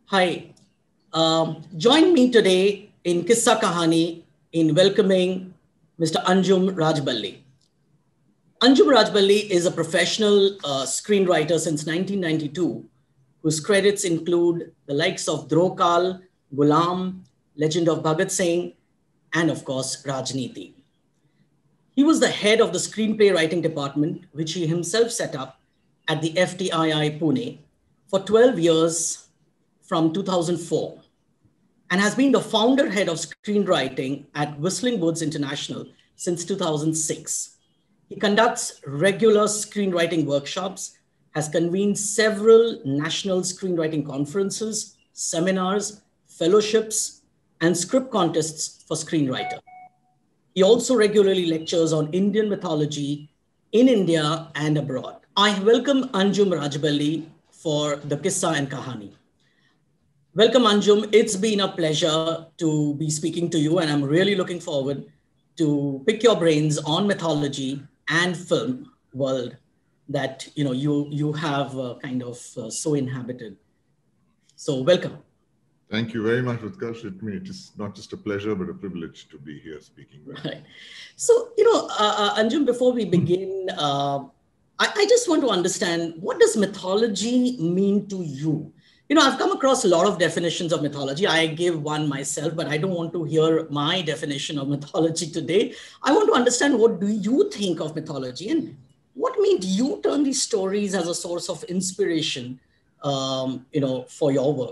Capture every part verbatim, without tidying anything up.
Hi, um, join me today in Kissa Kahani in welcoming Mister Anjum Rajballi. Anjum Rajballi is a professional uh, screenwriter since nineteen ninety-two, whose credits include the likes of Drokal, Gulam, Legend of Bhagat Singh, and of course, Rajniti. He was the head of the screenplay writing department, which he himself set up at the F T I I Pune for twelve years from two thousand four, and has been the founder head of screenwriting at Whistling Woods International since two thousand six. He conducts regular screenwriting workshops, has convened several national screenwriting conferences, seminars, fellowships, and script contests for screenwriters. He also regularly lectures on Indian mythology in India and abroad. I welcome Anjum Rajballi for the Kissa and Kahani. Welcome, Anjum. It's been a pleasure to be speaking to you, and I'm really looking forward to pick your brains on mythology and film world that you know you you have uh, kind of uh, so inhabited. So, welcome. Thank you very much, Utkarsh. It, it is not just a pleasure, but a privilege to be here speaking. Right. So, you know, uh, uh, Anjum, before we begin, uh, I, I just want to understand, what does mythology mean to you? You know, I've come across a lot of definitions of mythology. I give one myself, but I don't want to hear my definition of mythology today. I want to understand, what do you think of mythology, and what made you turn these stories as a source of inspiration, um, you know, for your work?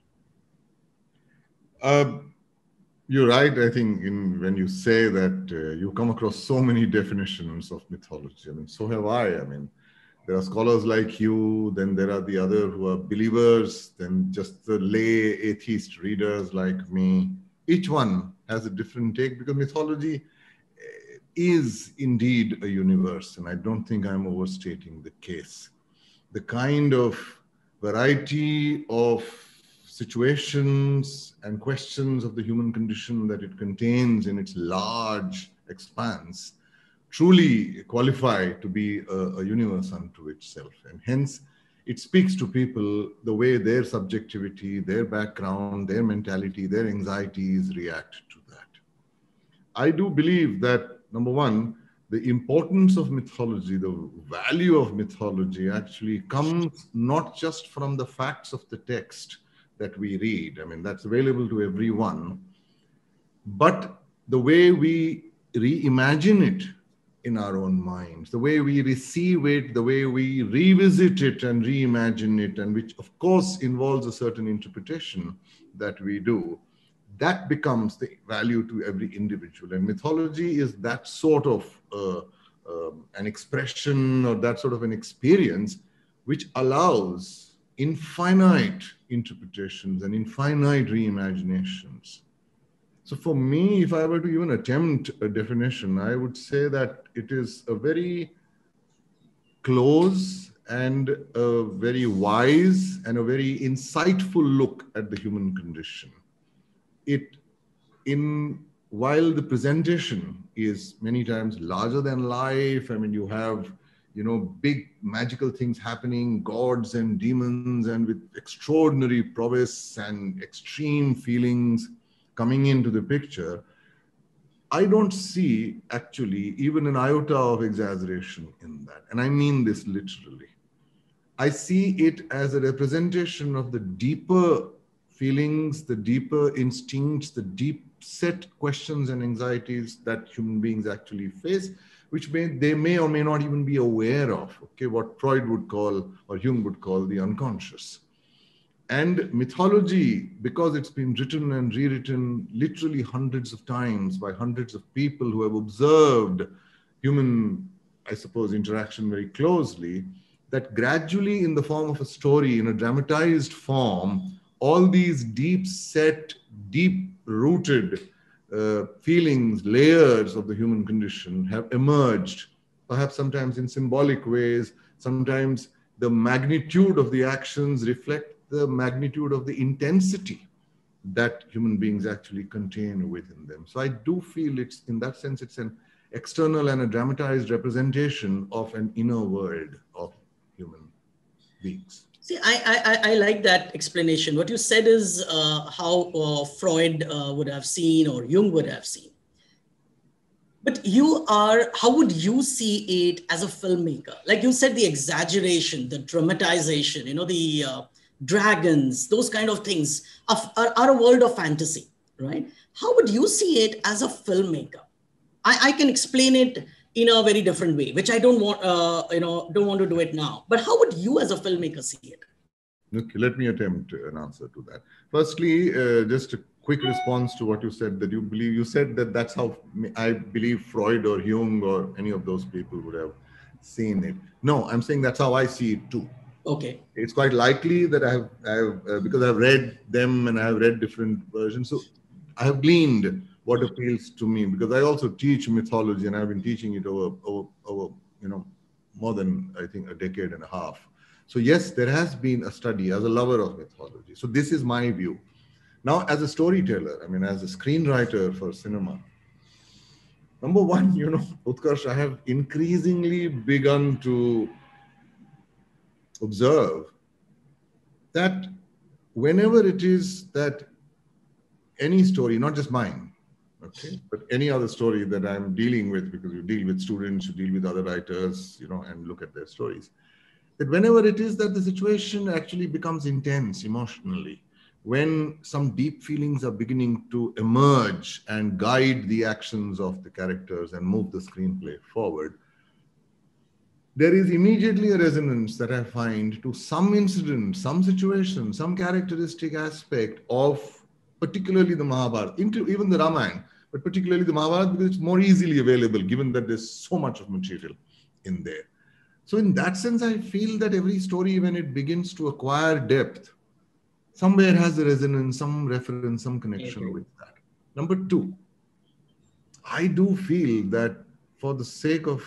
Uh, you're right, I think, in when you say that uh, you come across so many definitions of mythology. I mean, so have I. I mean, there are scholars like you, then there are the other who are believers, then just the lay atheist readers like me. Each one has a different take because mythology is indeed a universe, and I don't think I'm overstating the case. The kind of variety of situations and questions of the human condition that it contains in its large expanse truly qualify to be a, a universe unto itself. And hence, it speaks to people the way their subjectivity, their background, their mentality, their anxieties react to that. I do believe that, number one, the importance of mythology, the value of mythology actually comes not just from the facts of the text that we read. I mean, that's available to everyone, but the way we reimagine it in our own minds, the way we receive it, the way we revisit it and reimagine it, and which of course involves a certain interpretation that we do, that becomes the value to every individual. And mythology is that sort of uh, um, an expression or that sort of an experience which allows infinite interpretations and infinite reimaginations. So for me, if I were to even attempt a definition, I would say that it is a very close and a very wise and a very insightful look at the human condition. It, in while the presentation is many times larger than life, I mean, you have, you know, big magical things happening, gods and demons, and with extraordinary prowess and extreme feelings coming into the picture, I don't see actually even an iota of exaggeration in that. And I mean this literally. I see it as a representation of the deeper feelings, the deeper instincts, the deep set questions and anxieties that human beings actually face, which may, they may or may not even be aware of, okay, what Freud would call, or Jung would call, the unconscious. And mythology, because it's been written and rewritten literally hundreds of times by hundreds of people who have observed human, I suppose, interaction very closely, that gradually in the form of a story, in a dramatized form, all these deep set, deep rooted uh, feelings, layers of the human condition have emerged, perhaps sometimes in symbolic ways, sometimes the magnitude of the actions reflect the magnitude of the intensity that human beings actually contain within them. So I do feel it's, in that sense, it's an external and a dramatized representation of an inner world of human beings. See, I, I, I like that explanation. What you said is uh, how uh, Freud uh, would have seen or Jung would have seen. But you are, how would you see it as a filmmaker? Like you said, the exaggeration, the dramatization, you know, the uh, dragons, those kind of things are, are, are a world of fantasy, right? How would you see it as a filmmaker? I, I can explain it in a very different way, which I don't want, uh, you know, don't want to do it now. But how would you as a filmmaker see it? Okay, let me attempt an answer to that. Firstly, uh, just a quick response to what you said, that you believe, you said that that's how I believe Freud or Jung or any of those people would have seen it. No, I'm saying that's how I see it too. Okay. It's quite likely that I have, I have uh, because I've read them and I have read different versions. So I have gleaned what appeals to me, because I also teach mythology and I've been teaching it over, over, over you know, more than, I think, a decade and a half. So yes, there has been a study as a lover of mythology. So this is my view. Now, as a storyteller, I mean, as a screenwriter for cinema, number one, you know, Utkarsh, I have increasingly begun to observe that whenever it is that any story, not just mine, okay, but any other story that I'm dealing with, because you deal with students, you deal with other writers, you know, and look at their stories, that whenever it is that the situation actually becomes intense emotionally, when some deep feelings are beginning to emerge and guide the actions of the characters and move the screenplay forward, there is immediately a resonance that I find to some incident, some situation, some characteristic aspect of particularly the Mahabharata, into even the Ramayana, but particularly the Mahabharata, because it's more easily available given that there's so much of material in there. So in that sense, I feel that every story, when it begins to acquire depth, somewhere has a resonance, some reference, some connection with that. Number two, I do feel that for the sake of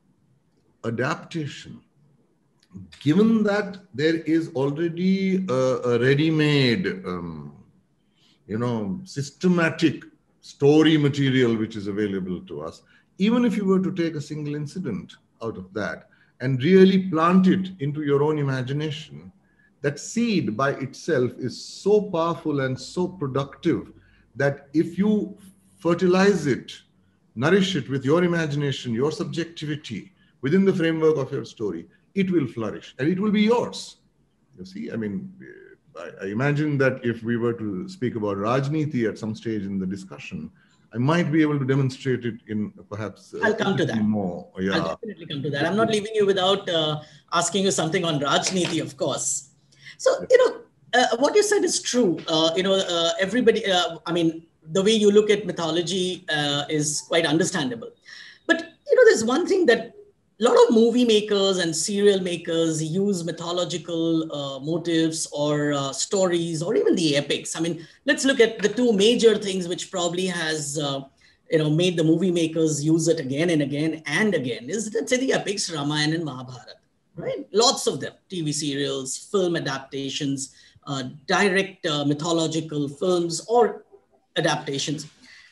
adaptation, given that there is already a, a ready-made, um, you know, systematic story material which is available to us, even if you were to take a single incident out of that and really plant it into your own imagination, that seed by itself is so powerful and so productive that if you fertilize it, nourish it with your imagination, your subjectivity within the framework of your story, it will flourish and it will be yours. You see, I mean, I, I imagine that if we were to speak about Rajniti at some stage in the discussion, I might be able to demonstrate it in perhaps I'll come to that. more. Yeah. I'll definitely come to that. I'm not leaving you without uh, asking you something on Rajniti, of course. So, you know, uh, what you said is true. Uh, you know, uh, everybody, uh, I mean, the way you look at mythology uh, is quite understandable. But, you know, there's one thing that a lot of movie makers and serial makers use mythological uh, motives or uh, stories or even the epics. I mean, let's look at the two major things which probably has, uh, you know, made the movie makers use it again and again and again is, let's say, the epics Ramayana and Mahabharata, right? Lots of them, T V serials, film adaptations, uh, direct uh, mythological films or adaptations.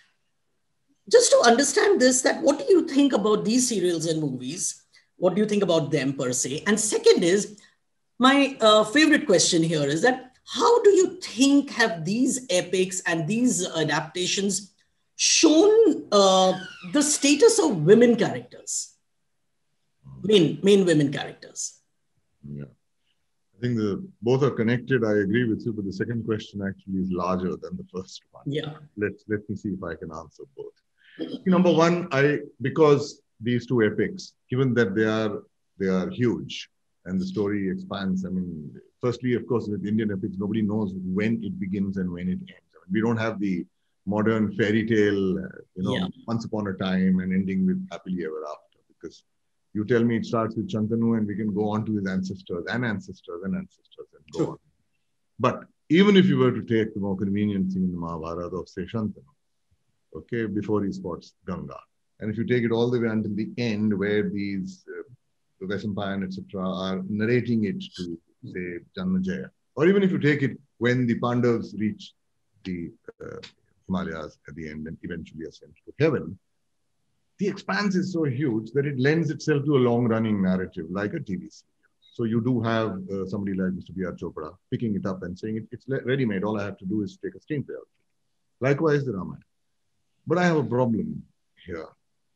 Just to understand this, that what do you think about these serials and movies? What do you think about them per se? And second is, my uh, favorite question here is that how do you think have these epics and these adaptations shown uh, the status of women characters, main, main women characters? Yeah. I think the both are connected. I agree with you, but the second question actually is larger than the first one. Yeah. Let's let me see if I can answer both. Number one, I because these two epics, given that they are they are huge and the story expands. I mean, firstly, of course, with Indian epics, nobody knows when it begins and when it ends. I mean, we don't have the modern fairy tale, uh, you know, yeah. once upon a time and ending with happily ever after. Because you tell me it starts with Shantanu and we can go on to his ancestors and ancestors and ancestors and go True. on. But even if you were to take the more convenient thing in the Mahabharata of, say, Shantanu, okay, before he spots Ganga. And if you take it all the way until the end, where these, uh, the Vesampayan, et cetera, are narrating it to, say, Janmajaya, or even if you take it when the Pandavas reach the uh, Himalayas at the end and eventually ascend to heaven, the expanse is so huge that it lends itself to a long-running narrative, like a T V serial. So you do have uh, somebody like Mister B R Chopra picking it up and saying it, it's ready-made. All I have to do is take a screenplay out. Likewise, the Ramayana. But I have a problem here.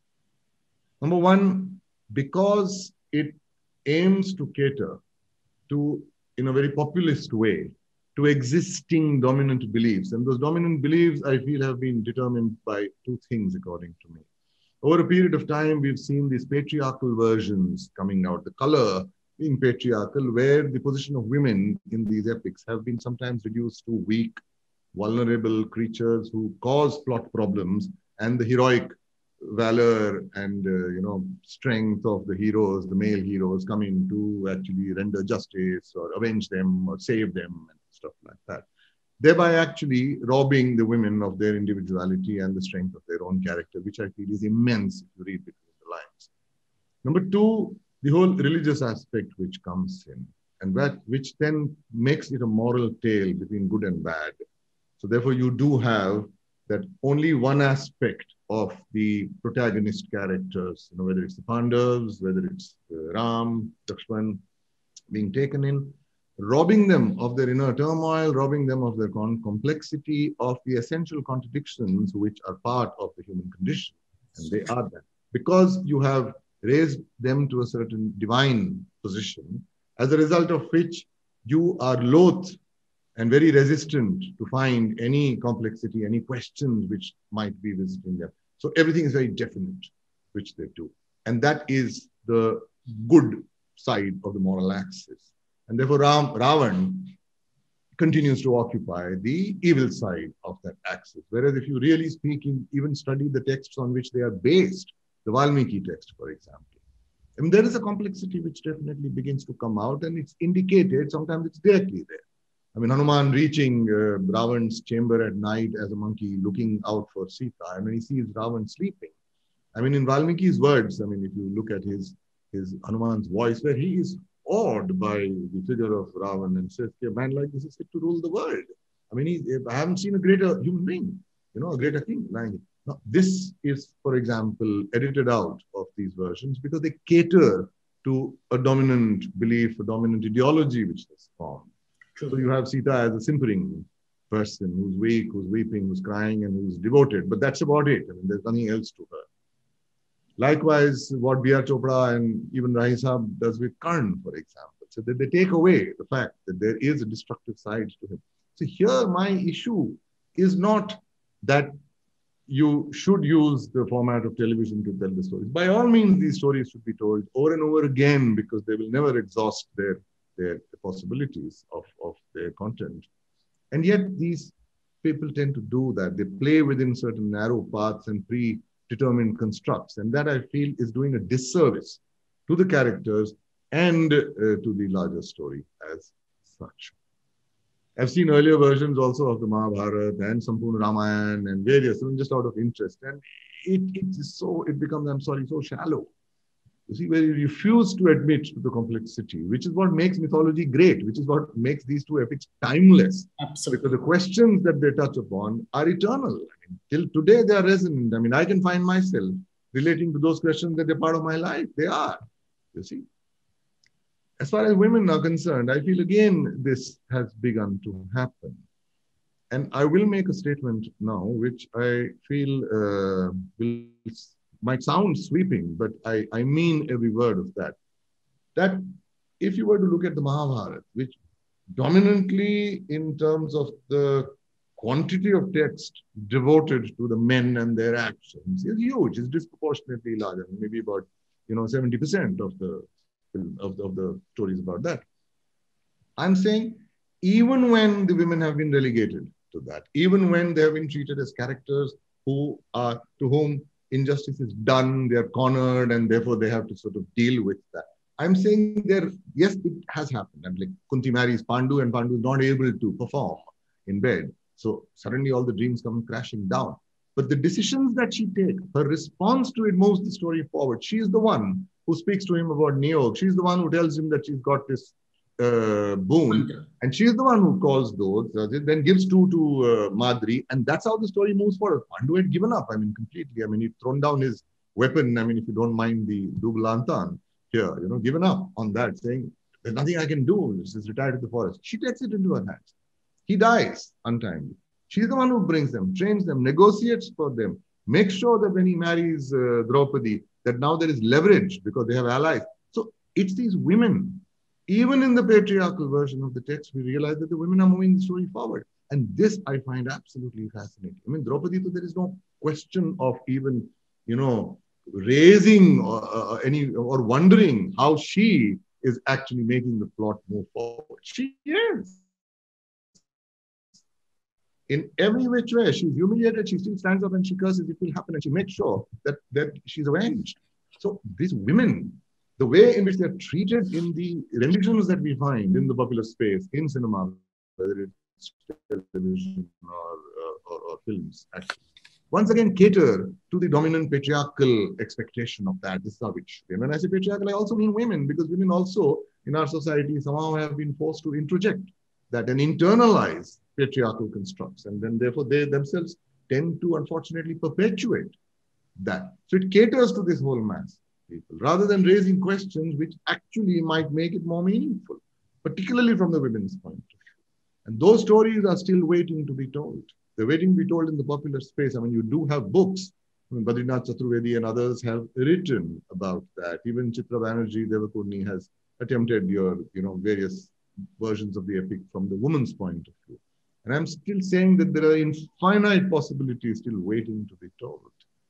Number one, because it aims to cater to, in a very populist way, to existing dominant beliefs. And those dominant beliefs, I feel, have been determined by two things, according to me. Over a period of time, we've seen these patriarchal versions coming out, the color being patriarchal, where the position of women in these epics have been sometimes reduced to weak, vulnerable creatures who cause plot problems, and the heroic valor and uh, you know strength of the heroes, the male heroes, coming to actually render justice or avenge them or save them and stuff like that, thereby actually robbing the women of their individuality and the strength of their own character, which I feel is immense if you read between the lines. Number two, the whole religious aspect which comes in, and that which then makes it a moral tale between good and bad. So therefore you do have that only one aspect of the protagonist characters, you know, whether it's the Pandavas, whether it's uh, Ram, Lakshman, being taken in, robbing them of their inner turmoil, robbing them of their con complexity, of the essential contradictions which are part of the human condition. And they are that. Because you have raised them to a certain divine position, as a result of which you are loath and very resistant to find any complexity, any questions which might be visiting them. So everything is very definite, which they do. And that is the good side of the moral axis. And therefore, Ram, Ravan continues to occupy the evil side of that axis. Whereas if you really speaking, even study the texts on which they are based, the Valmiki text, for example, I mean, there is a complexity which definitely begins to come out, and it's indicated, sometimes it's directly there. I mean, Hanuman reaching uh, Ravan's chamber at night as a monkey looking out for Sita, and when he sees Ravan sleeping. I mean, in Valmiki's words, I mean, if you look at his, his Hanuman's voice, where he is awed by the figure of Ravan and says, a man like this is fit to rule the world. I mean, he, I haven't seen a greater human being, you know, a greater king. Now, this is, for example, edited out of these versions because they cater to a dominant belief, a dominant ideology which is formed. So you have Sita as a simpering person who's weak, who's weeping, who's crying, and who's devoted. But that's about it. I mean, there's nothing else to her. Likewise, what B R Chopra and even Rahi Saab does with Karn, for example. So that they take away the fact that there is a destructive side to him. So here, my issue is not that you should use the format of television to tell the stories. By all means, these stories should be told over and over again because they will never exhaust their Their, the possibilities of, of their content. And yet these people tend to do that. They play within certain narrow paths and predetermined constructs. And that I feel is doing a disservice to the characters and uh, to the larger story as such. I've seen earlier versions also of the Mahabharata and Sampurna Ramayana and various, just out of interest. And it, it is so, it becomes, I'm sorry, so shallow. You see, where you refuse to admit to the complexity, which is what makes mythology great, which is what makes these two epics timeless. Absolutely. Because the questions that they touch upon are eternal. I mean, till today, they are resonant. I mean, I can find myself relating to those questions that they're part of my life. They are, you see. As far as women are concerned, I feel again, this has begun to happen. And I will make a statement now, which I feel uh, will might sound sweeping, but I, I mean every word of that. That if you were to look at the Mahabharata, which dominantly in terms of the quantity of text devoted to the men and their actions is huge, is disproportionately larger, maybe about, you know, seventy percent of the, of the, of the stories about that. I'm saying, even when the women have been relegated to that, even when they have been treated as characters who are, to whom injustice is done, they're cornered, and therefore they have to sort of deal with that. I'm saying there, yes, it has happened. And like Kunti marries Pandu, and Pandu is not able to perform in bed. So suddenly all the dreams come crashing down. But the decisions that she takes, her response to it moves the story forward. She is the one who speaks to him about Niyog. She's the one who tells him that she's got this uh, boon. And she's the one who calls those, uh, then gives two to uh, Madri. And that's how the story moves forward. Pandu had given up, I mean, completely. I mean, he'd thrown down his weapon. I mean, if you don't mind the double antan here, you know, given up on that, saying, There's nothing I can do. She's retired to the forest. She takes it into her hands. He dies untimely. She's the one who brings them, trains them, negotiates for them, makes sure that when he marries uh, Draupadi, that now there is leverage because they have allies. So it's these women. Even in the patriarchal version of the text, we realize that the women are moving the story forward. And this I find absolutely fascinating. I mean, Draupadi, there is no question of even, you know, raising or, uh, any or wondering how she is actually making the plot move forward. She is. In every which way, she's humiliated, she still stands up and she curses, it will happen, and she makes sure that, that she's avenged. So these women, the way in which they're treated in the renditions that we find in the popular space, in cinema, whether it's television or, uh, or, or films, actually, once again cater to the dominant patriarchal expectation of that. This is how it should be. And when I say patriarchal, I also mean women, because women also in our society somehow have been forced to introject that and internalize patriarchal constructs. And then therefore they themselves tend to unfortunately perpetuate that. So it caters to this whole mass of people rather than raising questions which actually might make it more meaningful, particularly from the women's point of view. And those stories are still waiting to be told. They're waiting to be told in the popular space. I mean, you do have books. I mean, Badrinath Chaturvedi and others have written about that. Even Chitra Banerjee Devakurni has attempted your, you know, various versions of the epic from the woman's point of view. And I'm still saying that there are infinite possibilities still waiting to be told.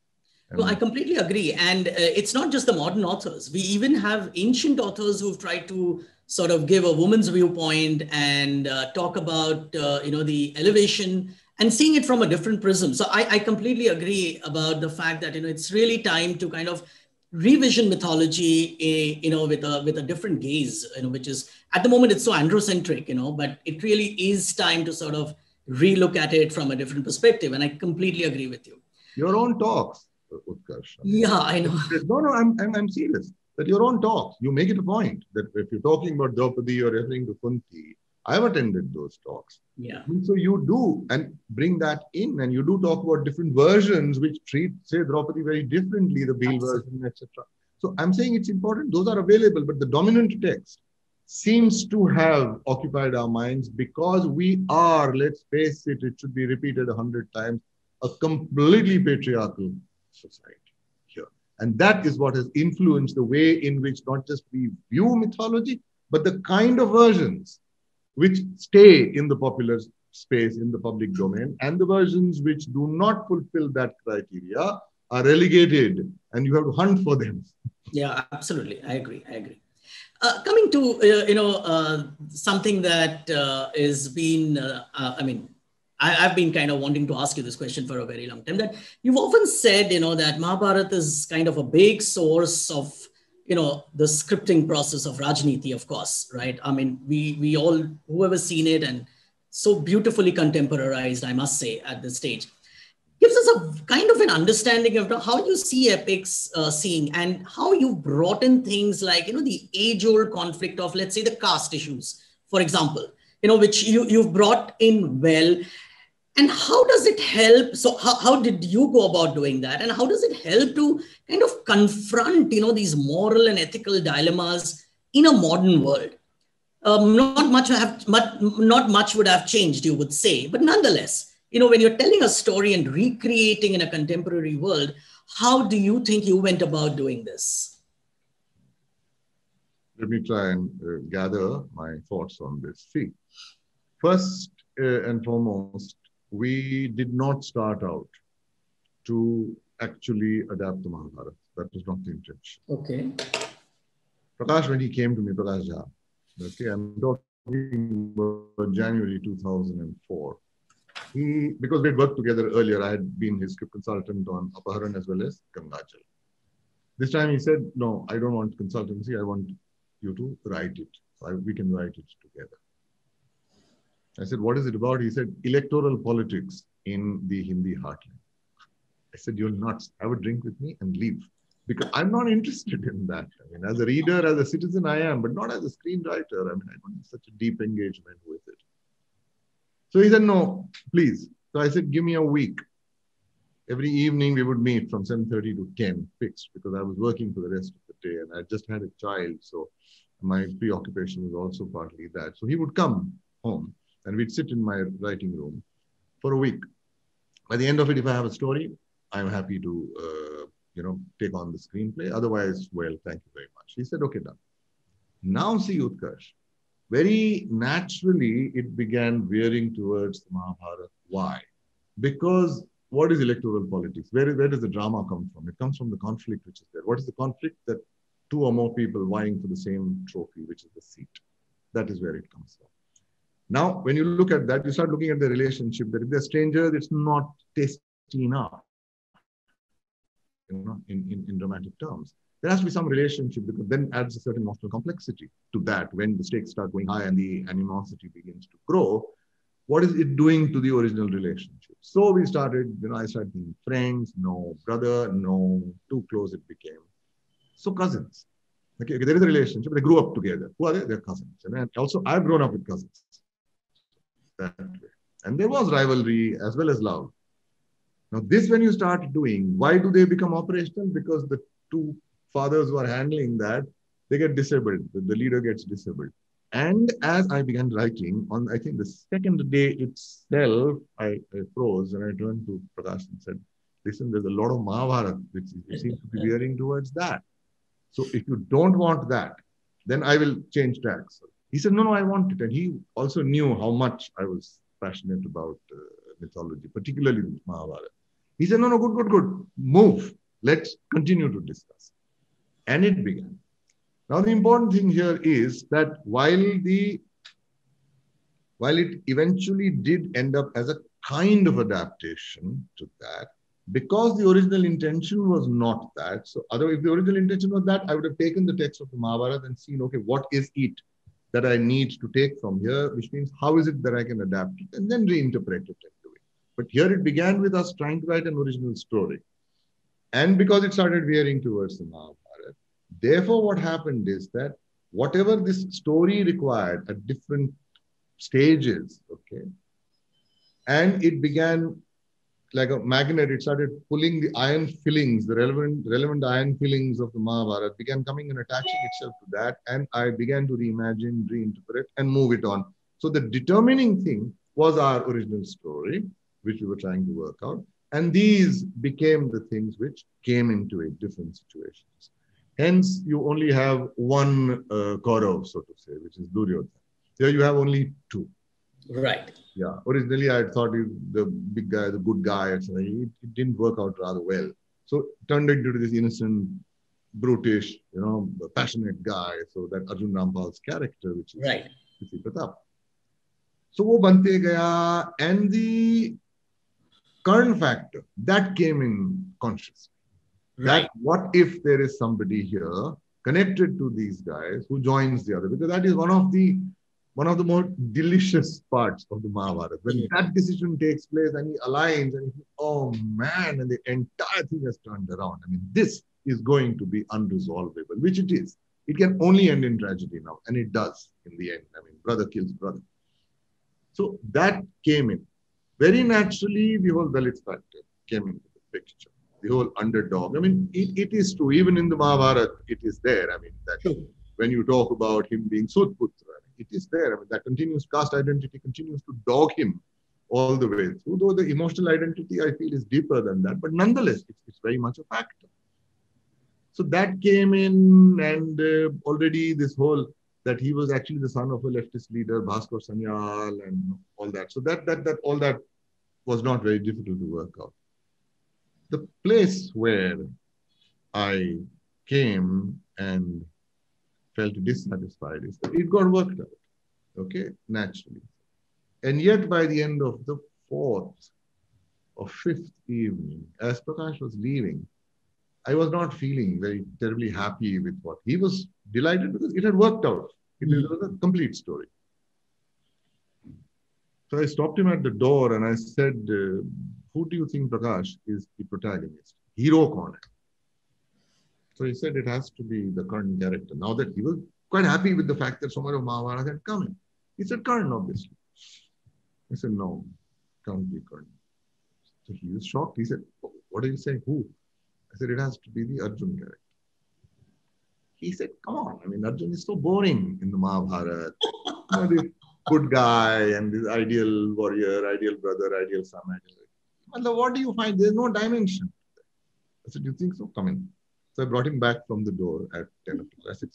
No, I completely agree. And uh, it's not just the modern authors. We even have ancient authors who've tried to sort of give a woman's viewpoint and uh, talk about, uh, you know, the elevation and seeing it from a different prism. So I, I completely agree about the fact that, you know, it's really time to kind of revision mythology, uh, you know, with a, with a different gaze, you know, which is at the moment it's so androcentric, you know, but it really is time to sort of relook at it from a different perspective. And I completely agree with you. Your own talks, Utkarsh. I mean, yeah, I know. No, no, I'm, I'm, I'm serious. That your own talks, you make it a point that if you're talking about Draupadi, you're referring to Kunti. I've attended those talks. Yeah. So you do and bring that in, and you do talk about different versions which treat, say, Draupadi very differently, the Bhil version, et cetera. So I'm saying it's important. Those are available, but the dominant text seems to have occupied our minds because we are, let's face it, it should be repeated a hundred times, a completely patriarchal society here. And that is what has influenced the way in which not just we view mythology, but the kind of versions which stay in the popular space, in the public domain, and the versions which do not fulfill that criteria are relegated, and you have to hunt for them. Yeah, absolutely. I agree. I agree. Uh, coming to, uh, you know, uh, something that uh, is being, uh, uh, I mean, I, I've been kind of wanting to ask you this question for a very long time, that you've often said, you know, that Mahabharata is kind of a big source of, you know, the scripting process of Rajniti, of course, right? I mean, we, we all, whoever's seen it, and so beautifully contemporarized, I must say, at this stage, gives us a kind of an understanding of how you see epics uh, seeing and how you've brought in things like, you know, the age-old conflict of, let's say, the caste issues, for example, you know, which you, you've brought in well. And how does it help? So how, how did you go about doing that? And how does it help to kind of confront, you know, these moral and ethical dilemmas in a modern world? Um, not much have, much, not much would have changed, you would say, but nonetheless, you know, when you're telling a story and recreating in a contemporary world, how do you think you went about doing this? Let me try and uh, gather my thoughts on this. See, first uh, and foremost, we did not start out to actually adapt the Mahabharata. That was not the intention. Okay. Prakash, when he came to me, Prakash Jha, okay, I'm talking about January two thousand four. He, because we had worked together earlier, I had been his script consultant on Apaharan as well as Gangajal. This time he said, no, I don't want consultancy. I want you to write it. So I, we can write it together. I said, what is it about? He said, electoral politics in the Hindi heartland. I said, you're nuts. Have a drink with me and leave. Because I'm not interested in that. I mean, as a reader, as a citizen, I am, but not as a screenwriter. I mean, I don't have such a deep engagement with it. So he said, no, please. So I said, give me a week. Every evening we would meet from seven thirty to ten, fixed, because I was working for the rest of the day and I just had a child. So My preoccupation was also partly that. So he would come home and we'd sit in my writing room for a week. By the end of it, if I have a story, I'm happy to, uh, you know, take on the screenplay. Otherwise, well, thank you very much. He said, okay, done. Now see, Utkarsh, very naturally, it began veering towards the Mahabharata. Why? Because what is electoral politics? Where, where does the drama come from? It comes from the conflict which is there. What is the conflict? That two or more people vying for the same trophy, which is the seat. That is where it comes from. Now, when you look at that, you start looking at the relationship that if they're strangers, it's not tasty enough, you know, in, in, in dramatic terms. There has to be some relationship because then adds a certain emotional complexity to that. When the stakes start going high and the animosity begins to grow, what is it doing to the original relationship? So we started, you know, I started being friends, no brother, no, too close it became. So cousins. Okay, okay, there is a relationship. They grew up together. Who are they? They're cousins. And also, I've grown up with cousins. That way. And there was rivalry as well as love. Now, this when you start doing, why do they become operational? Because the two fathers who are handling that, they get disabled. The, the leader gets disabled. And as I began writing, on I think the second day itself, I, I froze and I turned to Prakash and said, listen, there's a lot of Mahabharata, which seems to be veering towards that. So if you don't want that, then I will change tracks. He said, no, no, I want it. And he also knew how much I was passionate about uh, mythology, particularly Mahabharata. He said, no, no, good, good, good. Move. Let's continue to discuss. And it began. Now, the important thing here is that while the while it eventually did end up as a kind of adaptation to that, because the original intention was not that. So otherwise, if the original intention was that, I would have taken the text of the Mahabharata and seen, okay, what is it that I need to take from here, which means how is it that I can adapt it and then reinterpret it and do it. But here it began with us trying to write an original story. And because it started veering towards the Mahabharata, therefore what happened is that whatever this story required at different stages, okay, and it began like a magnet, it started pulling the iron fillings, the relevant, relevant iron fillings of the Mahabharata, began coming and attaching itself to that. And I began to reimagine, reinterpret, and move it on. So the determining thing was our original story, which we were trying to work out. And these became the things which came into it, different situations. Hence, you only have one uh, Kaurav, so to say, which is Duryodhana. Here you have only two. Right. Yeah. Originally, I thought he, the big guy, the good guy, et cetera. It, it didn't work out rather well. So it turned into this innocent, brutish, you know, passionate guy. So that Arjun Rampal's character, which is right. Prithvi Pratap. So wo bante gaya, and the Karn factor that came in consciously. Right. That what if there is somebody here connected to these guys who joins the other? Because that is one of the one of the more delicious parts of the Mahabharata. When mm-hmm. that decision takes place and he aligns and he, oh man, and the entire thing has turned around. I mean, this is going to be unresolvable, which it is. It can only end in tragedy now, and it does in the end. I mean, brother kills brother. So that came in. Very naturally, the whole Dalit factor came into the picture. The whole underdog. I mean, it, it is true. Even in the Mahabharata, it is there. I mean, that true. When you talk about him being Sudputra, it is there. I mean, that continues, caste identity continues to dog him all the way through. Though the emotional identity, I feel, is deeper than that. But nonetheless, it's, it's very much a factor. So that came in, and uh, already this whole, that he was actually the son of a leftist leader, Bhaskar Sanyal, and all that. So that, that, that, all that was not very difficult to work out. The place where I came and felt dissatisfied is that it got worked out, okay, naturally. And yet by the end of the fourth or fifth evening, as Prakash was leaving, I was not feeling very terribly happy with what he was delighted because it had worked out. It mm. was a complete story. So I stopped him at the door and I said, uh, who do you think, Prakash, is the protagonist? Hero kaun hai? So he said it has to be the Karn character. Now that he was quite happy with the fact that so much of Mahabharata had come in. He said Karn, obviously. I said, no, can't be Karn. So he was shocked. He said, what are you saying? Who? I said, it has to be the Arjun character. He said, come on, I mean, Arjun is so boring in the Mahabharata. You know, this good guy and this ideal warrior, ideal brother, ideal son, ideal. Well, what do you find? There's no dimension. I said, you think so? Come in. So I brought him back from the door at ten o'clock. I said,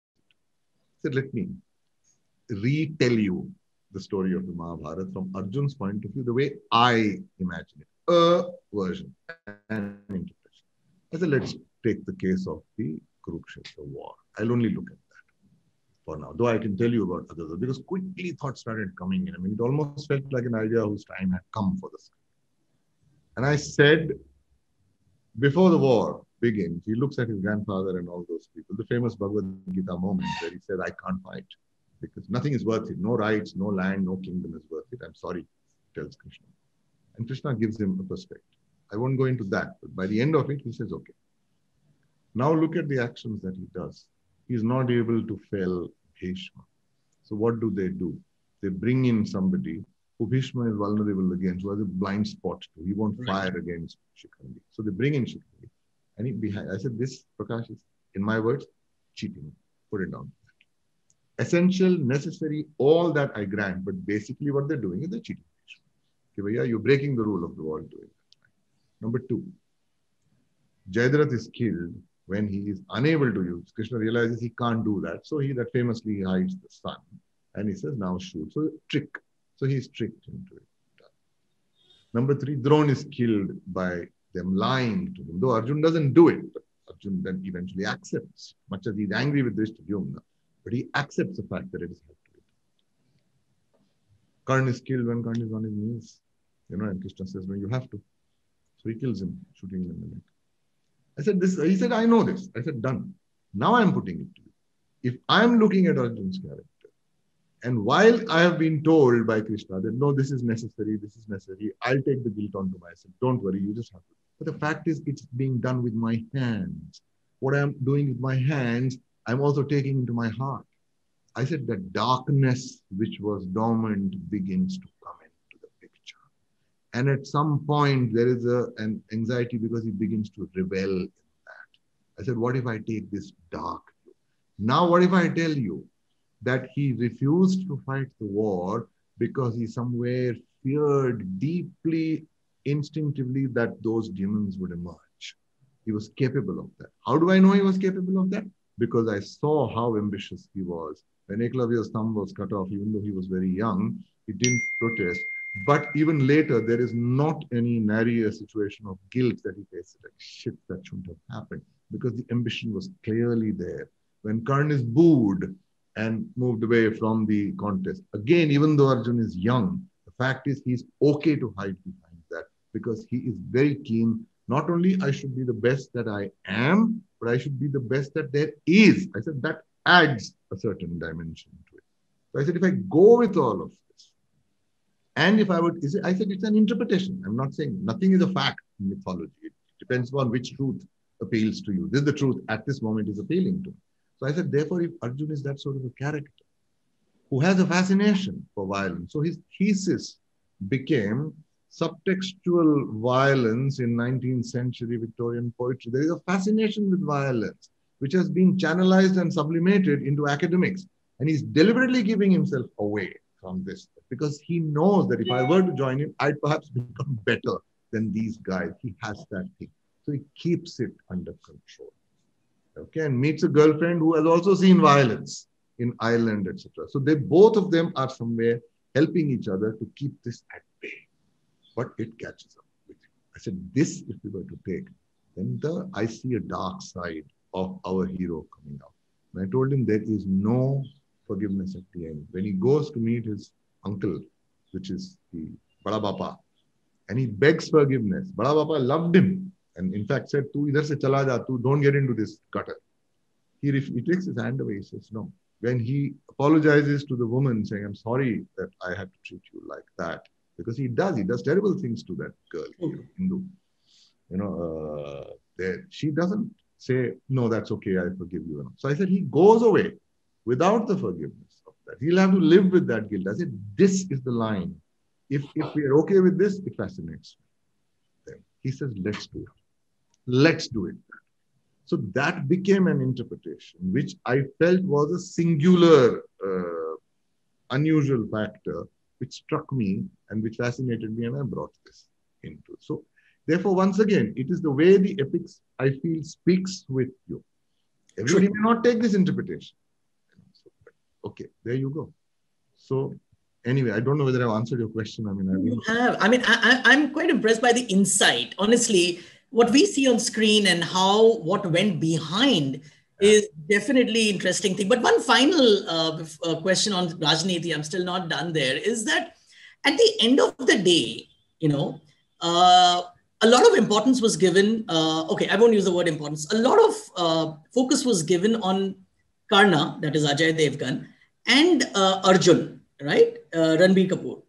I said, let me retell you the story of the Mahabharata from Arjun's point of view, the way I imagine it. A version and interpretation. I said, let's take the case of the Kurukshetra war. I'll only look at that for now, though I can tell you about others, because quickly thoughts started coming in. I mean, it almost felt like an idea whose time had come for the script. And I said, before the war begins, he looks at his grandfather and all those people, the famous Bhagavad Gita moment where he said, I can't fight because nothing is worth it. No rights, no land, no kingdom is worth it. I'm sorry, tells Krishna. And Krishna gives him a perspective. I won't go into that, but by the end of it, he says, okay. Now look at the actions that he does. He's not able to fell Bhishma. So what do they do? They bring in somebody who Bhishma is vulnerable against, who has a blind spot to. He won't fire right. against Shikhandi. So they bring in Shikhandi. And he behind, I said, this, Prakash, is, in my words, cheating. Put it down. Essential, necessary, all that I grant, but basically what they're doing is they're cheating. Okay, yeah, you're breaking the rule of the war doing that. Number two, Jayadratha is killed when he is unable to use. Krishna realizes he can't do that. So he that famously hides the sun. And he says, now shoot. So trick. So he's tricked into it. Number three, Drona is killed by them lying to him. Though Arjun doesn't do it, but Arjun then eventually accepts, much as he's angry with Drishtadyumna. But he accepts the fact that it is had to be. Karna is killed when Karna is on his knees. You know, and Krishna says, no, you have to. So he kills him, shooting him in the neck. I said, this, he said, I know this. I said, done. Now I'm putting it to you. If I'm looking at Arjun's character, and while I have been told by Krishna that, no, this is necessary, this is necessary, I'll take the guilt onto myself. Don't worry, you just have to. But the fact is, it's being done with my hands. What I'm doing with my hands, I'm also taking into my heart. I said that darkness which was dormant begins to come into the picture. And at some point, there is a, an anxiety because he begins to rebel in that. I said, what if I take this dark view? Now, what if I tell you that he refused to fight the war because he somewhere feared deeply, instinctively, that those demons would emerge. He was capable of that. How do I know he was capable of that? Because I saw how ambitious he was. When Eklavya's thumb was cut off, even though he was very young, he didn't protest. But even later, there is not any nary a situation of guilt that he faces. Like, shit, that shouldn't have happened. Because the ambition was clearly there. When Karna is booed and moved away from the contest, again, even though Arjun is young, the fact is he's okay to hide behind that because he is very keen. Not only I should be the best that I am, but I should be the best that there is. I said that adds a certain dimension to it. So I said, if I go with all of this, and if I would, I said it's an interpretation. I'm not saying nothing is a fact in mythology. It depends on which truth appeals to you. This is the truth at this moment is appealing to me. So I said, therefore, if Arjun is that sort of a character who has a fascination for violence, so his thesis became subtextual violence in nineteenth century Victorian poetry. There is a fascination with violence, which has been channelized and sublimated into academics. And he's deliberately giving himself away from this because he knows that if I were to join him, I'd perhaps become better than these guys. He has that thing. So he keeps it under control. Okay, and meets a girlfriend who has also seen violence in Ireland, et cetera. So they both of them are somewhere helping each other to keep this at bay. But it catches up with you. I said, this, if we were to take, then the I see a dark side of our hero coming out. And I told him there is no forgiveness at the end. When he goes to meet his uncle, which is the Bada Bapa, and he begs forgiveness. Bada Bapa loved him. And in fact said, tu idhar se chala ja, tu don't get into this gutter. He, he takes his hand away, he says, no. When he apologizes to the woman saying, I'm sorry that I had to treat you like that. Because he does, he does terrible things to that girl, okay. Hindu. You know, uh, there, she doesn't say, no, that's okay, I forgive you. So I said, he goes away without the forgiveness of that. He'll have to live with that guilt. I said, this is the line. If, if we are okay with this, it fascinates me. Then he says, let's do it. Let's do it. So that became an interpretation, which I felt was a singular, uh, unusual factor, which struck me and which fascinated me, and I brought this into. So, therefore, once again, it is the way the epics, I feel, speaks with you. Everybody True. May not take this interpretation. Okay, there you go. So, anyway, I don't know whether I've answered your question. I mean, I you have. I mean, I, I, I'm quite impressed by the insight. Honestly, what we see on screen and how what went behind is definitely interesting thing. But one final uh, uh, question on Rajniti, I'm still not done there, is that at the end of the day, you know, uh, a lot of importance was given. Uh, okay, I won't use the word importance. A lot of uh, focus was given on Karna, that is Ajay Devgan, and uh, Arjun, right? Uh, Ranbir Kapoor.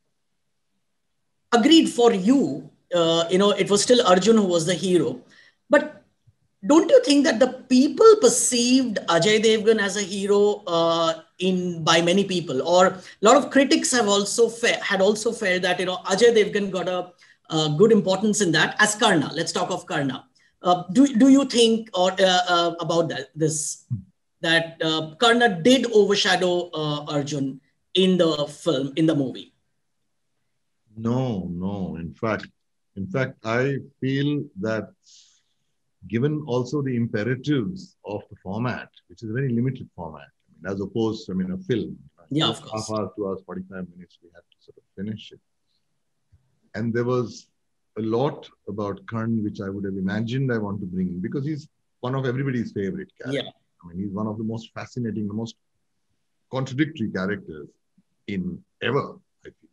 Agreed for you, uh, you know, it was still Arjun who was the hero. But don't you think that the people perceived Ajay Devgan as a hero uh, in by many people, or a lot of critics have also fe- had also felt that, you know, Ajay Devgan got a, a good importance in that as Karna. Let's talk of Karna. Uh, do do you think or uh, uh, about that this that uh, Karna did overshadow uh, Arjun in the film, in the movie? No, no. In fact, in fact, I feel that given also the imperatives of the format, which is a very limited format, I mean, as opposed to, I mean, a film. Yeah, of course. Half hour, two hours, forty-five minutes, we had to sort of finish it. And there was a lot about Karn, which I would have imagined I want to bring in, because he's one of everybody's favorite characters. Yeah. I mean, he's one of the most fascinating, the most contradictory characters in ever, I feel.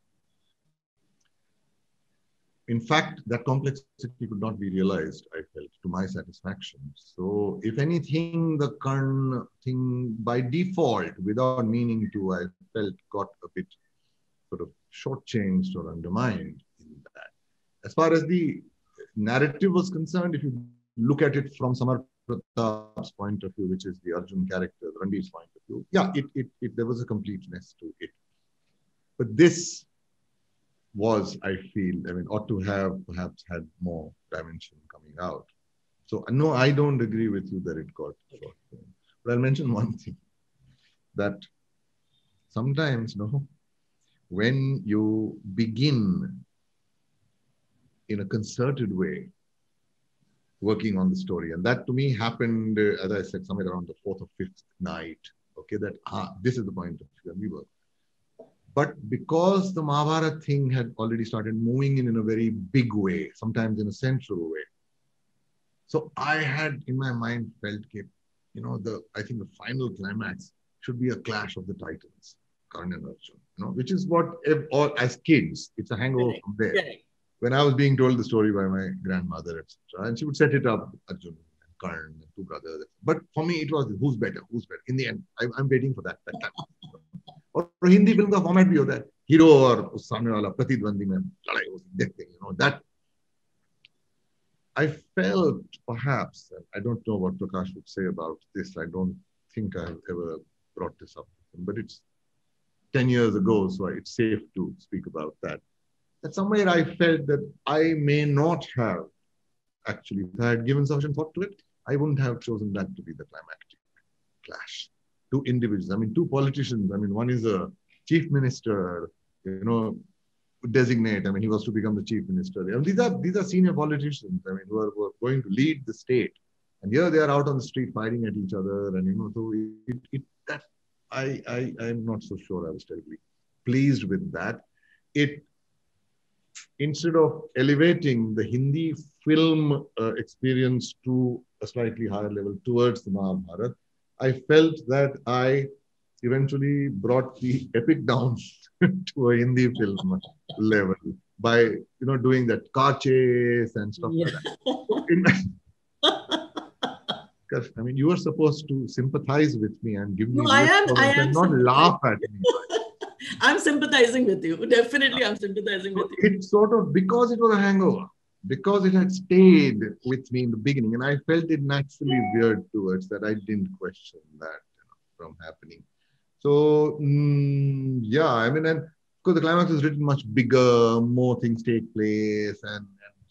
In fact, that complexity could not be realized, I felt, to my satisfaction. So, if anything, the Karn thing by default, without meaning to, I felt got a bit sort of shortchanged or undermined in that. As far as the narrative was concerned, if you look at it from Samar Pratap's point of view, which is the Arjun character, Ranbir's point of view, yeah, it, it, it, there was a completeness to it. But this was, I feel, I mean, ought to have perhaps had more dimension coming out. So, no, I don't agree with you that it got short. But I'll mention one thing, that sometimes, no, when you begin in a concerted way working on the story, and that to me happened, uh, as I said, somewhere around the fourth or fifth night, okay, that ah, this is the point of where we were. But because the Mahabharata thing had already started moving in in a very big way, sometimes in a central way, so I had in my mind felt, you know, the I think the final climax should be a clash of the titans, Karna and Arjun, you know, which is what, if, or as kids, it's a hangover from there. Yeah. When I was being told the story by my grandmother, et cetera, and she would set it up, Arjun and Karna, and two brothers. But for me, it was who's better, who's better. In the end, I, I'm waiting for that, that time. और Hindi film का format भी होता है, hero और उस सामने वाला प्रतिद्वंदी में लड़ाई होती देखते हैं, you know, that I felt perhaps, I don't know what Prakash would say about this, I don't think I've ever brought this up, but it's ten years ago, so it's safe to speak about that. That somewhere I felt that I may not have actually, if I had given sufficient thought to it, I wouldn't have chosen that to be the climactic clash. Two individuals, I mean, two politicians. I mean, one is a chief minister, you know, designate. I mean, he was to become the chief minister. I mean, these are these are senior politicians. I mean, who are, who are going to lead the state, and here they are out on the street fighting at each other, and you know, so it, it that I I I'm not so sure I was terribly pleased with that. It instead of elevating the Hindi film uh, experience to a slightly higher level towards the Mahabharata, I felt that I eventually brought the epic down to a Hindi film level by, you know, doing that car chase and stuff yeah. like that. Because I mean, you are supposed to sympathize with me and give me no, I am, I am and not laugh at me. I'm sympathizing with you. Definitely, I'm sympathizing with you. It's sort of because it was a hangover. Because it had stayed with me in the beginning, and I felt it naturally veered towards that. I didn't question that, you know, from happening. So, mm, yeah, I mean, and because the climax is written much bigger, more things take place, and, and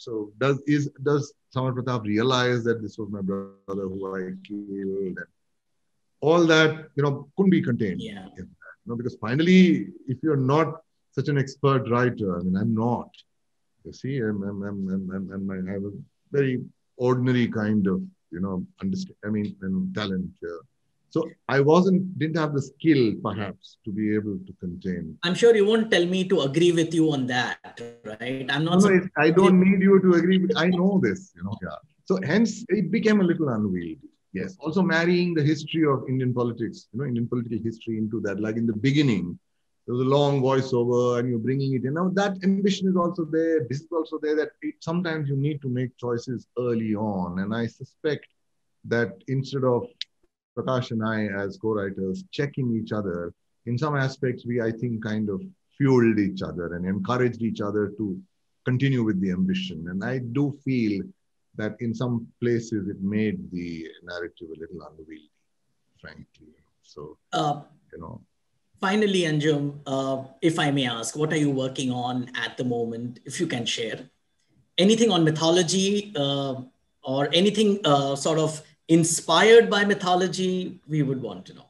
So does is does Samar Pratap realize that this was my brother who I killed? And all that, you know, couldn't be contained. Yeah. In that, you know, because finally, if you're not such an expert writer, I mean, I'm not. You see, I'm, I'm, I'm, I'm, I'm, I'm I have a very ordinary kind of, you know, understand. I mean, and talent here. So I wasn't, didn't have the skill, perhaps, to be able to contain. I'm sure you won't tell me to agree with you on that, right? I'm not. No, no, I don't need you to agree with. I know this, you know. Yeah. So hence, it became a little unwieldy. Yes. Also marrying the history of Indian politics, you know, Indian political history into that. Like in the beginning, there was a long voiceover, and you're bringing it in. Now that ambition is also there. This is also there. That it, sometimes you need to make choices early on, and I suspect that instead of Prakash and I, as co-writers, checking each other, in some aspects, we, I think, kind of fueled each other and encouraged each other to continue with the ambition. And I do feel that in some places it made the narrative a little unwieldy, frankly. So, uh, you know. Finally, Anjum, uh, if I may ask, what are you working on at the moment, if you can share? Anything on mythology uh, or anything uh, sort of inspired by mythology, we would want to know.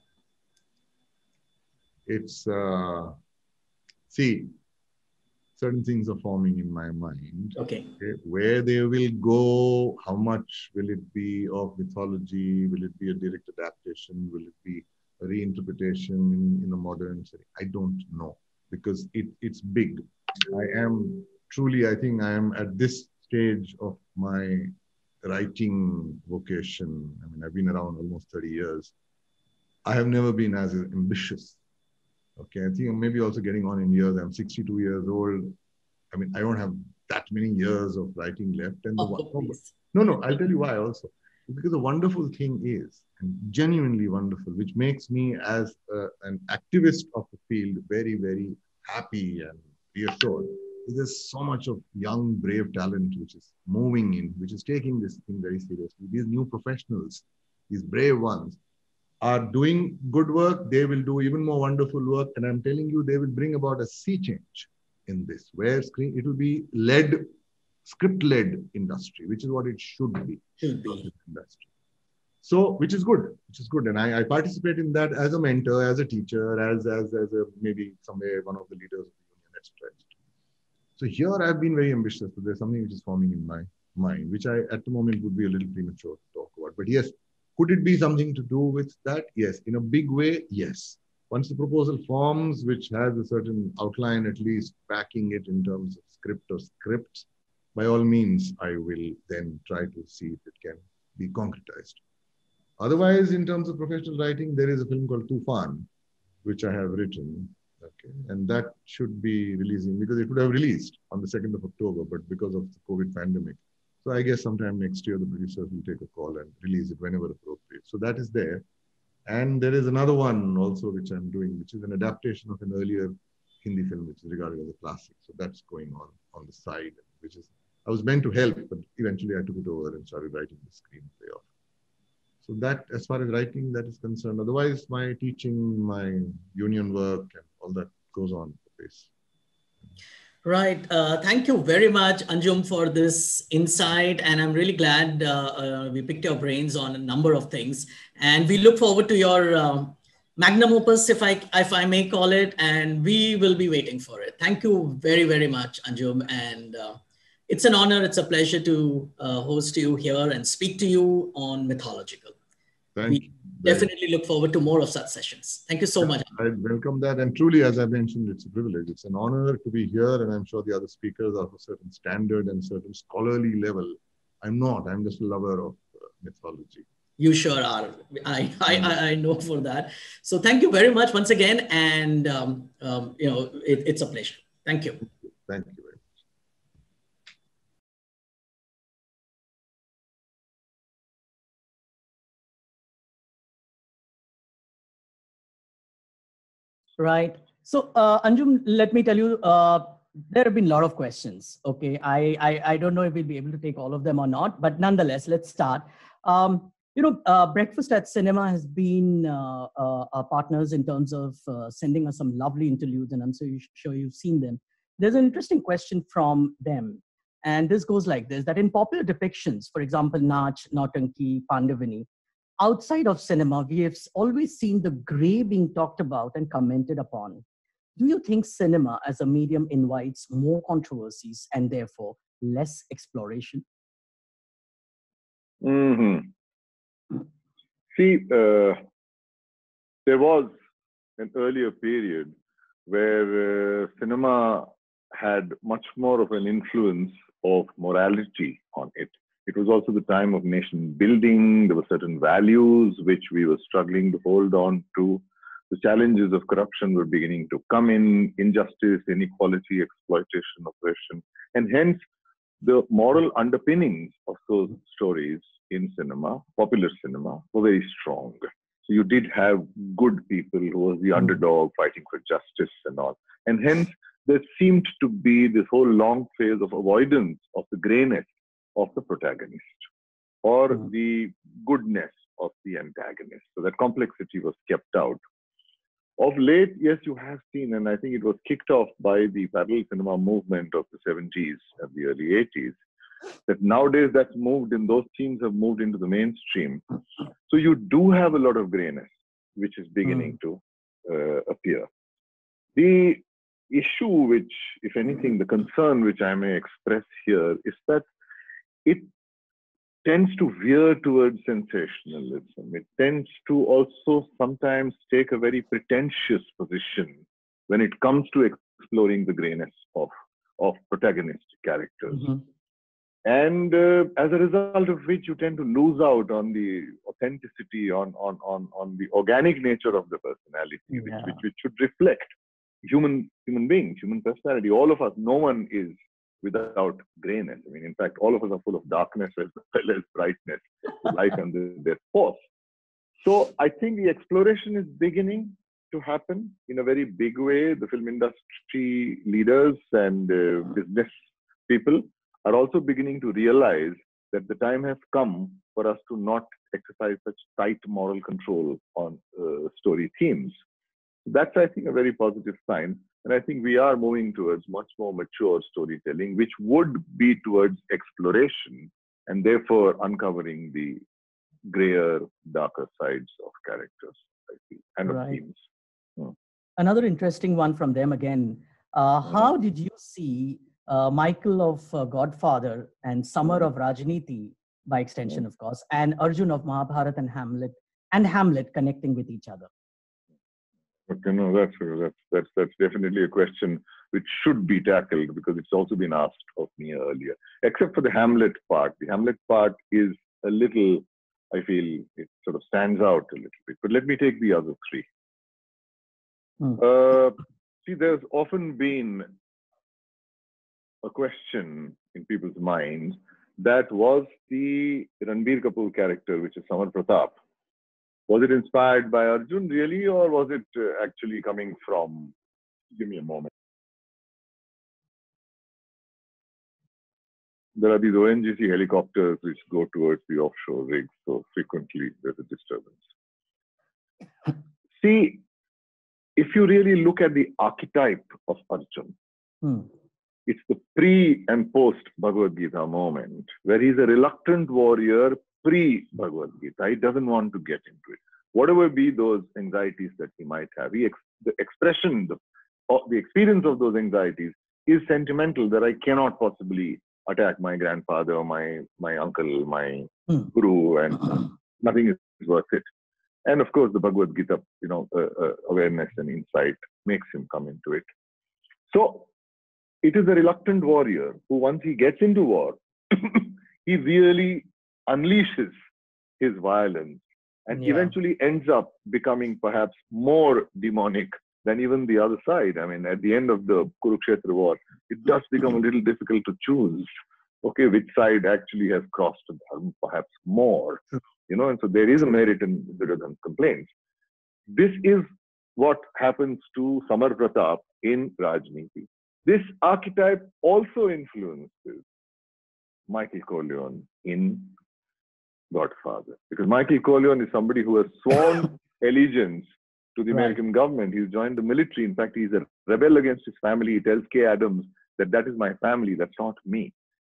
It's, uh, see, certain things are forming in my mind. Okay. Okay. Where they will go, how much will it be of mythology? Will it be a direct adaptation? Will it be a reinterpretation in, in a modern setting? I don't know, because it, it's big. I am truly, I think I am at this stage of my writing vocation. I mean, I've been around almost thirty years. I have never been as ambitious. Okay, I think I'm maybe also getting on in years. I'm sixty-two years old. I mean, I don't have that many years of writing left. And the oh, one, no, no, I'll tell you why also. Because the wonderful thing is, and genuinely wonderful, which makes me as a, an activist of the field very, very happy and reassured, is there's so much of young, brave talent which is moving in, which is taking this thing very seriously. These new professionals, these brave ones, are doing good work. They will do even more wonderful work. And I'm telling you, they will bring about a sea change in this, where screen, it will be led, script-led industry, which is what it should be. Should be. Industry. So, which is good, which is good. And I, I participate in that as a mentor, as a teacher, as, as, as a, maybe somewhere one of the leaders of the union, et cetera. So here I've been very ambitious. So there's something which is forming in my mind, which I, at the moment, would be a little premature to talk about. But yes, could it be something to do with that? Yes. In a big way, yes. Once the proposal forms, which has a certain outline, at least backing it in terms of script or scripts, by all means, I will then try to see if it can be concretized. Otherwise, in terms of professional writing, there is a film called Tufan, which I have written. Okay, and that should be releasing, because it would have released on the second of October, but because of the COVID pandemic. So I guess sometime next year, the producers will take a call and release it whenever appropriate. So that is there. And there is another one also, which I'm doing, which is an adaptation of an earlier Hindi film, which is regarded as a classic. So that's going on on the side, which is, I was meant to help, but eventually I took it over and started writing the screenplay of. So that, as far as writing, that is concerned. Otherwise, my teaching, my union work, and all that goes on the pace. Right. Uh, thank you very much, Anjum, for this insight. And I'm really glad uh, uh, we picked your brains on a number of things. And we look forward to your uh, magnum opus, if I, if I may call it, and we will be waiting for it. Thank you very, very much, Anjum. And uh, it's an honor, it's a pleasure to uh, host you here and speak to you on Mythological. Thank we you. Definitely look forward to more of such sessions. Thank you so much. I welcome that. And truly, as I mentioned, it's a privilege. It's an honor to be here. And I'm sure the other speakers are of a certain standard and certain scholarly level. I'm not. I'm just a lover of uh, mythology. You sure are. I, I, I know for that. So thank you very much once again. And, um, um, you know, it, it's a pleasure. Thank you. Thank you. Right. So, uh, Anjum, let me tell you, uh, there have been a lot of questions. Okay. I, I, I don't know if we'll be able to take all of them or not, but nonetheless, let's start. Um, you know, uh, Breakfast at Cinema has been uh, uh, our partners in terms of uh, sending us some lovely interludes, and I'm so sure you've seen them. There's an interesting question from them. And this goes like this, that in popular depictions, for example, Nach, Nautanki, Pandavani, outside of cinema, we have always seen the gray being talked about and commented upon. Do you think cinema as a medium invites more controversies and therefore less exploration? Mm-hmm. See, uh, there was an earlier period where uh, cinema had much more of an influence of morality on it. It was also the time of nation building. There were certain values which we were struggling to hold on to. The challenges of corruption were beginning to come in, injustice, inequality, exploitation, oppression, and hence the moral underpinnings of those stories in cinema, popular cinema, were very strong. So you did have good people who was the underdog fighting for justice and all. And hence there seemed to be this whole long phase of avoidance of the grayness of the protagonist or mm. the goodness of the antagonist. So that complexity was kept out. Of late, yes, you have seen, and I think it was kicked off by the parallel cinema movement of the seventies and the early eighties, that nowadays that's moved in, those themes have moved into the mainstream. So you do have a lot of grayness, which is beginning mm. to uh, appear. The issue which, if anything, the concern which I may express here is that it tends to veer towards sensationalism. It tends to also sometimes take a very pretentious position when it comes to exploring the grayness of, of protagonist characters. Mm-hmm. And uh, as a result of which you tend to lose out on the authenticity, on, on, on, on the organic nature of the personality, yeah. which, which, which should reflect human, human beings, human personality. All of us, no one is without grayness. I mean, in fact, all of us are full of darkness as well as brightness, life and their force. So I think the exploration is beginning to happen in a very big way. The film industry leaders and uh, business people are also beginning to realize that the time has come for us to not exercise such tight moral control on uh, story themes. That's, I think, a very positive sign. And I think we are moving towards much more mature storytelling, which would be towards exploration and therefore uncovering the grayer, darker sides of characters, I think, and right. of themes. Hmm. Another interesting one from them again. Uh, how did you see uh, Michael of uh, Godfather and Samar mm. of Rajniti, by extension, mm. of course, and Arjun of Mahabharata and Hamlet, and Hamlet connecting with each other? Okay, no, that's, that's, that's, that's definitely a question which should be tackled because it's also been asked of me earlier. Except for the Hamlet part. The Hamlet part is a little, I feel, it sort of stands out a little bit. But let me take the other three. Hmm. Uh, see, there's often been a question in people's minds that was the Ranbir Kapoor character, which is Samar Pratap. Was it inspired by Arjun really, or was it uh, actually coming from, give me a moment. There are these O N G C helicopters which go towards the offshore rigs, so frequently there's a disturbance. See, if you really look at the archetype of Arjun, hmm. it's the pre and post Bhagavad Gita moment, where he's a reluctant warrior pre-Bhagavad Gita. He doesn't want to get into it. Whatever be those anxieties that he might have, he ex the expression, the, the experience of those anxieties is sentimental, that I cannot possibly attack my grandfather or my, my uncle, my hmm. guru, and nothing is worth it. And of course, the Bhagavad Gita, you know, uh, uh, awareness and insight makes him come into it. So it is a reluctant warrior who, once he gets into war, he really unleashes his violence and yeah. eventually ends up becoming perhaps more demonic than even the other side. I mean, at the end of the Kurukshetra war, it does become a little difficult to choose, okay, which side actually has crossed perhaps more, you know, and so there is a merit in Duryodhana's complaints. This is what happens to Samar Pratap in Rajniti. This archetype also influences Michael Corleone in Godfather, because Michael Corleone is somebody who has sworn allegiance to the right. American government. He's joined the military. In fact, he's a rebel against his family. He tells Kay Adams that that is my family, that's not me.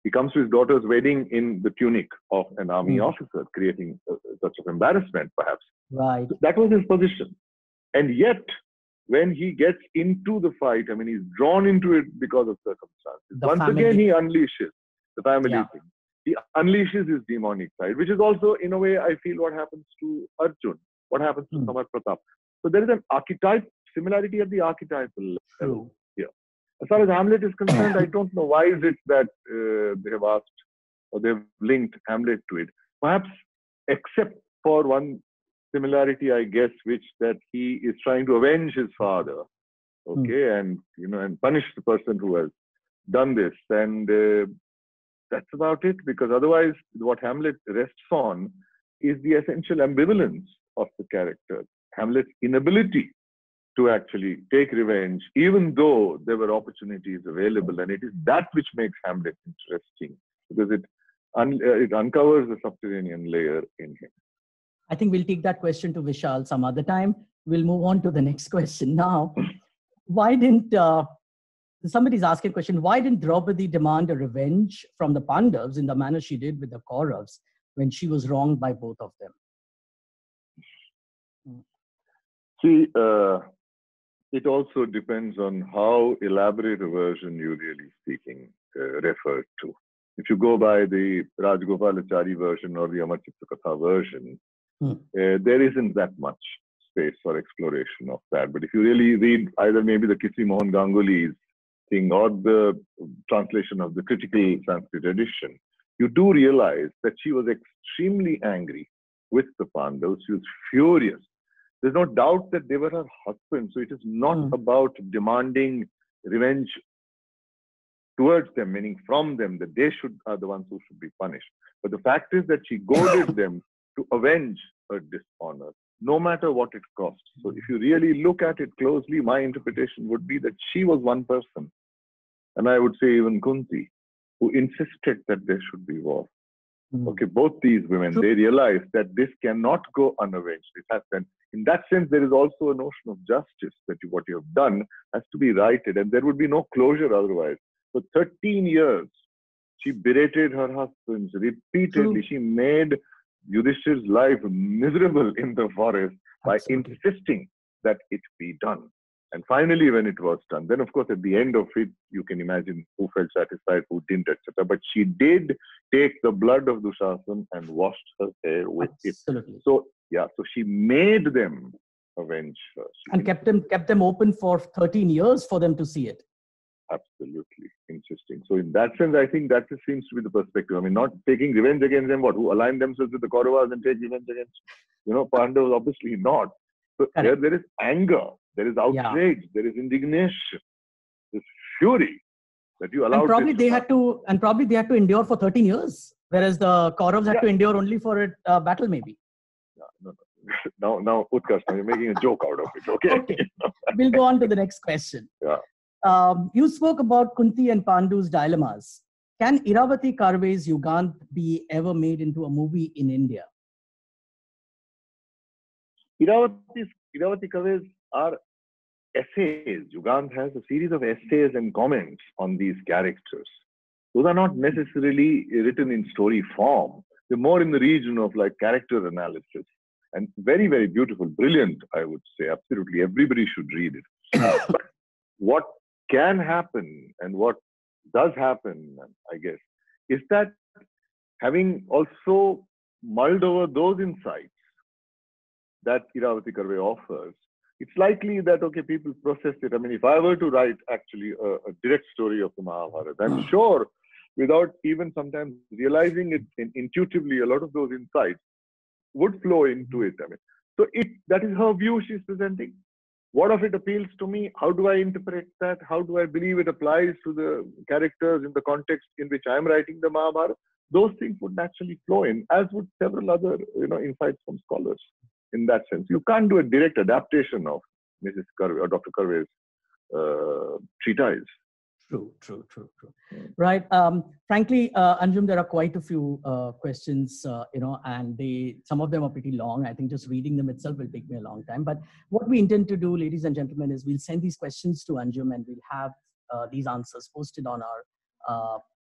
He comes to his daughter's wedding in the tunic of an army Mm. officer, creating uh, such of embarrassment, perhaps. Right. So that was his position. And yet, when he gets into the fight, I mean, he's drawn into it because of circumstances. The Once family. again, he unleashes the family Yeah. thing. He unleashes his demonic side, which is also, in a way, I feel what happens to Arjun, what happens to Hmm. Samar Pratap. So there is an archetype, similarity at the archetypal level. True. As far as Hamlet is concerned, I don't know why is it that uh, they have asked or they've linked Hamlet to it. Perhaps except for one similarity, I guess, which that he is trying to avenge his father, okay, mm. and you know, and punish the person who has done this, and uh, that's about it. Because otherwise, what Hamlet rests on is the essential ambivalence of the character, Hamlet's inability to actually take revenge, even though there were opportunities available, and it is that which makes Hamlet interesting, because it un- uh, it uncovers the subterranean layer in him. I think we'll take that question to Vishal some other time. We'll move on to the next question now. Why didn't, uh, somebody's asking a question, why didn't Draupadi demand a revenge from the Pandavas in the manner she did with the Kauravas when she was wronged by both of them? See, uh, it also depends on how elaborate a version you're really speaking, uh, referred to. If you go by the Rajgopalachari version or the Amar Chitra Katha version, hmm. uh, there isn't that much space for exploration of that. But if you really read either maybe the Kisi Mohan Ganguly's thing or the translation of the critical Sanskrit edition, you do realize that she was extremely angry with the Pandavas. She was furious. There's no doubt that they were her husband. So it is not mm. about demanding revenge towards them, meaning from them, that they should are the ones who should be punished. But the fact is that she goaded them to avenge her dishonor, no matter what it costs. So if you really look at it closely, my interpretation would be that she was one person, and I would say even Kunti, who insisted that there should be war. Mm. Okay, both these women, they realized that this cannot go unavenged. It has been. In that sense, there is also a notion of justice, that you, what you have done has to be righted, and there would be no closure otherwise. For thirteen years, she berated her husbands repeatedly. True. She made Yudhishthir's life miserable in the forest by Absolutely. insisting that it be done. And finally, when it was done, then of course, at the end of it, you can imagine who felt satisfied, who didn't, et cetera. But she did take the blood of Dushasan and washed her hair with Absolutely. it. So, yeah, so she made them avenge her. She and kept them, kept them open for thirteen years for them to see it. Absolutely. Interesting. So in that sense, I think that seems to be the perspective. I mean, not taking revenge against them, what, who align themselves with the Kauravas and take revenge against, you know, Pandavas, obviously not. So there, there is anger, there is outrage, yeah. there is indignation, there's fury that you allowed. And probably they had to, and probably they had to endure for thirteen years, whereas the Kauravas had yeah. to endure only for a uh, battle, maybe. Yeah, no, no. Now, now, Utkarsh, now you're making a joke out of it. Okay. Okay. We'll go on to the next question. Yeah. Um, you spoke about Kunti and Pandu's dilemmas. Can Iravati Karve's Yugant be ever made into a movie in India? Iravati, Iravati Karve's are essays. Yugant has a series of essays and comments on these characters. Those are not necessarily written in story form. They're more in the region of like character analysis. And very, very beautiful, brilliant, I would say. Absolutely. Everybody should read it. But what can happen and what does happen, I guess, is that having also mulled over those insights that Iravati Karve offers, it's likely that, okay, people process it. I mean, if I were to write actually a, a direct story of the Mahabharata, I'm sure without even sometimes realizing it in, intuitively, a lot of those insights would flow into it. I mean, so it that is her view she's presenting. What of it appeals to me? How do I interpret that? How do I believe it applies to the characters in the context in which I'm writing the Mahabharata? Those things would naturally flow in, as would several other, you know, insights from scholars. In that sense, you can't do a direct adaptation of Missus Karve or Doctor Karve's uh, treatise. True, true, true, true. Mm. Right. Um, frankly, uh, Anjum, there are quite a few uh, questions, uh, you know, and they some of them are pretty long. I think just reading them itself will take me a long time. But what we intend to do, ladies and gentlemen, is we'll send these questions to Anjum and we'll have uh, these answers posted on our uh,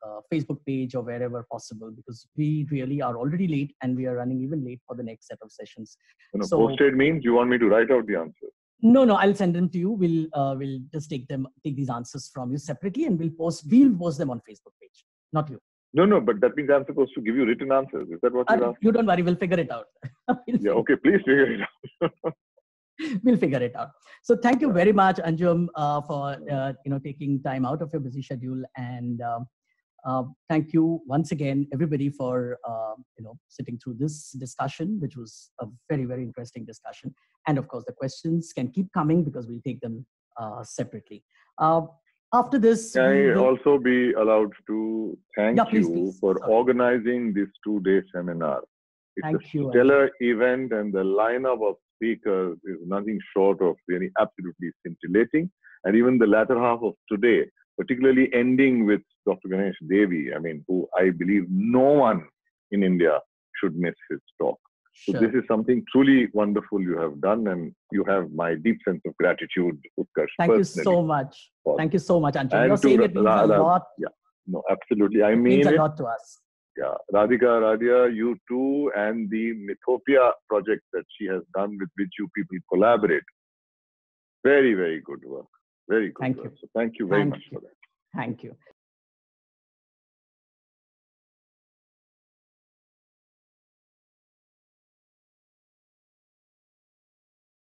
uh, Facebook page or wherever possible, because we really are already late and we are running even late for the next set of sessions. You know, so, posted means you want me to write out the answers? No, no, I'll send them to you. We'll uh, we'll just take them, take these answers from you separately, and we'll post we'll post them on Facebook page, not you. No, no, but that means I'm supposed to give you written answers. Is that what Uh, you're asking? you don't worry, we'll figure it out. we'll yeah, okay, please figure it out. We'll figure it out. So thank you very much, Anjum, uh, for uh, you know taking time out of your busy schedule, and um, uh, thank you once again, everybody, for uh, you know sitting through this discussion, which was a very very interesting discussion. And of course, the questions can keep coming because we'll take them uh, separately. Uh, after this, can we I will... also be allowed to thank yeah, please, you please. for Sorry. organizing this two-day seminar. It's Thank a you, stellar event, and the lineup of speakers is nothing short of really absolutely scintillating. And even the latter half of today, particularly ending with Doctor Ganesh Devi, I mean, who I believe no one in India should miss his talk. So Sure. this is something truly wonderful you have done, and you have my deep sense of gratitude, Utkarsh. Thank you so much. for Thank you so much, Anjum. And You're to saying it means Ra- a Ra- lot. Yeah, no, absolutely. I It mean means a it. lot to us. Yeah, Radhika, Radhya, you too, and the Mythopia project that she has done with which you people collaborate. Very, very good work. Very good Thank work. you. So thank you very Thank much you. for that. Thank you.